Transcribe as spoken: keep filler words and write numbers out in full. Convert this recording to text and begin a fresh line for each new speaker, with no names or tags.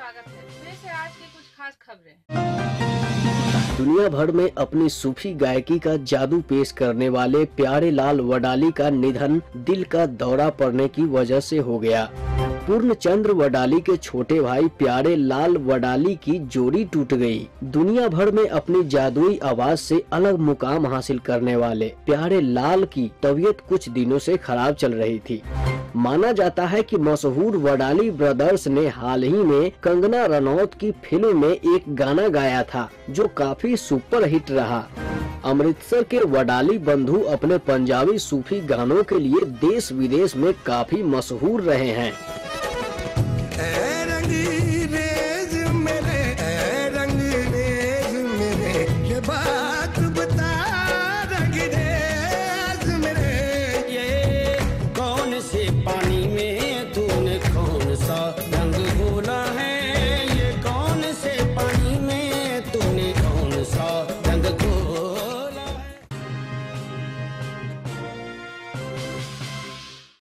स्वागत है। पेश है आज की कुछ खास खबरें।
दुनिया भर में अपनी सूफी गायकी का जादू पेश करने वाले प्यारे लाल वडाली का निधन दिल का दौरा पड़ने की वजह से हो गया। पूर्णचंद्र वडाली के छोटे भाई प्यारे लाल वडाली की जोड़ी टूट गई। दुनिया भर में अपनी जादुई आवाज से अलग मुकाम हासिल करने वाले प्यारे लाल की तबीयत कुछ दिनों से खराब चल रही थी। माना जाता है कि मशहूर वडाली ब्रदर्स ने हाल ही में कंगना रनौत की फिल्म में एक गाना गाया था जो काफी सुपर हिट रहा। अमृतसर के वडाली बंधु अपने पंजाबी सूफी गानों के लिए देश विदेश में काफी मशहूर रहे हैं।